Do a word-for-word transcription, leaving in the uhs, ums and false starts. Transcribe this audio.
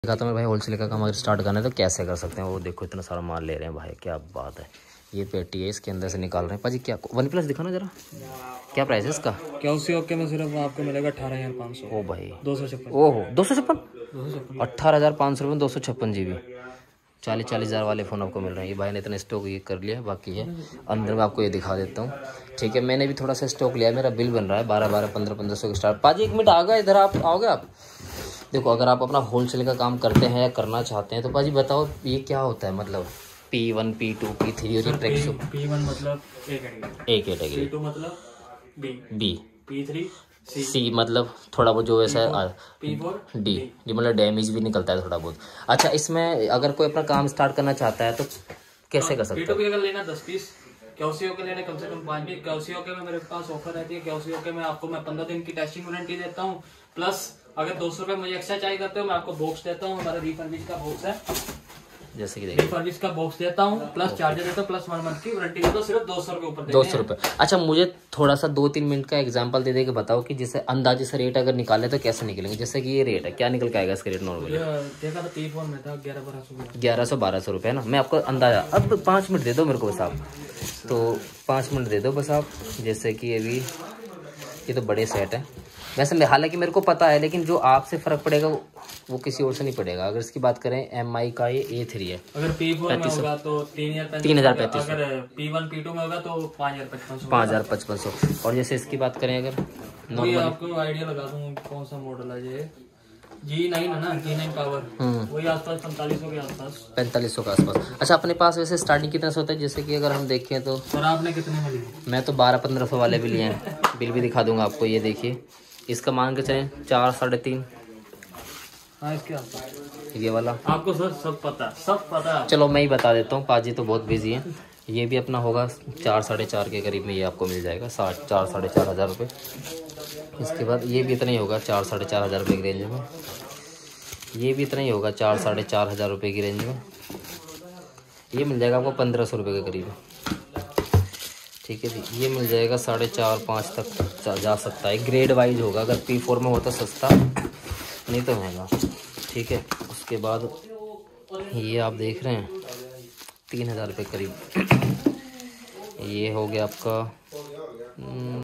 देखा तो मैं भाई होलसेल का काम अगर स्टार्ट करना है तो कैसे कर सकते हैं। वो देखो इतना सारा माल ले रहे हैं भाई, क्या बात है। ये पेटी है, इसके अंदर से निकाल रहे हैं पाजी। क्या वन प्लस दिखाना जरा, क्या प्राइस है इसका? क्या उसी ओके में सिर्फ आपको मिलेगा अठारह हजार पाँच सौ। ओ भाई दो सौ छप्पन ओहो दो सौ छप्पन दो सौ छप्पन अट्ठारह हज़ार पाँच सौ रुपये दो सौ छप्पन जी बी चालीस चालीस हज़ार वाले फ़ोन आपको मिल रहे हैं। ये भाई ने इतना स्टॉक ये कर लिया, बाकी है अंदर में आपको ये दिखा देता हूँ। ठीक है, मैंने भी थोड़ा सा स्टॉक लिया है, मेरा बिल बन रहा है बारह बारह पंद्रह पंद्रह सौ के स्टार्ट। पाजी एक मिनट आ गए इधर, आप आओगे आप? देखो अगर आप अपना होलसेल का काम करते हैं या करना चाहते हैं तो पाजी बताओ ये क्या होता है, मतलब P one P two P three और ट्रैक शू। पी वन मतलब A category, A category, P two मतलब B, B, P three C, C मतलब थोड़ा बहुत जो ऐसा पी फोर डी, डी मतलब डैमेज भी निकलता है थोड़ा बहुत। अच्छा, इसमें अगर कोई अपना काम स्टार्ट करना चाहता है तो कैसे कर सकते पी टू हैं? भी अगर लेना दस पीस, कैल्सियो के लेने कम से कम पाँच पीस। कैल्सियो के में मेरे पास ऑफर रहती है। कैल्सियो के में आपको मैं पंद्रह दिन की टेस्टिंग वारंटी देता हूँ, प्लस अगर दो सौ रुपये मुझे एक्स्ट्रा चाहिए करते हो मैं आपको बॉक्स देता हूँ। हमारा रिफर्बिश का बॉक्स है, जैसे कि देखिए रिफर्बिश का बॉक्स देता हूँ, प्लस चार्जर देता हूँ, प्लस वन मंथ की वारंटी देता हूँ। सिर्फ दो सौ रुपये ऊपर दो सौ रुपये। अच्छा, मुझे थोड़ा सा दो तीन मिनट का एग्जांपल दे दे के बताओ कि जैसे अंदाजे से रेट अगर निकाले तो कैसे निकलेंगे। जैसे कि ये रेट है, क्या निकल के आएगा इसका रेट नॉर्मली? देखा था टी फोन में था ग्यारह बारह सौ ग्यारह सौ बारह सौ रुपये ना। मैं आपको अंदाजा, अब पाँच मिनट दे दो मेरे को बस आप, तो पाँच मिनट दे दो बस आप। जैसे कि अभी ये तो बड़े सेट है वैसे, हालांकि मेरे को पता है, लेकिन जो आपसे फ़र्क पड़ेगा वो, वो किसी और से नहीं पड़ेगा। अगर इसकी बात करें एम आई का, ये ए थ्री है, अगर पी फोर में होगा तो तीन हजार तीन हज़ार पैंतीस सौ, अगर पी वन पी टू में होगा तो पाँच हजार पचपन सौ पाँच हज़ार पचपन सौ। और जैसे इसकी बात करें अगर नॉर्मल, आपको आइडिया लगा दूँ कौन सा मॉडल है। ये जी नाइन है ना, जी नाइन पावर, वही आसपास पैंतालीस सौ के आसपास, पैंतालीस सौ के आसपास। अच्छा, अपने पास वैसे स्टार्टिंग कितना से होता है? जैसे कि अगर हम देखें तो सर आपने कितने में लिए? मैं तो बारह पंद्रह सौ वाले भी लिए हैं, बिल भी दिखा दूंगा आपको। ये देखिए इसका मान के चलें चार साढ़े तीन। हाँ, इसके आसपास ये वाला आपको सर सब पता, सब पता। चलो मैं ही बता देता हूँ, पाजी तो बहुत बिजी है। ये भी अपना होगा चार साढ़े चार के करीब में, ये आपको मिल जाएगा साठ चार साढ़े चार हज़ार रुपये। इसके बाद ये भी इतना ही होगा चार साढ़े चार हज़ार रुपये की रेंज में। ये भी इतना ही होगा चार साढ़े चार हज़ार रुपये की रेंज में। ये मिल जाएगा आपको पंद्रह सौ रुपये के करीब। ठीक है जी, ये मिल जाएगा साढ़े चार पाँच तक जा सकता है, ग्रेड वाइज होगा। अगर पी फोर में होता सस्ता, नहीं तो महंगा। ठीक है, उसके बाद ये आप देख रहे हैं तीन हज़ार रुपये करीब। ये हो गया आपका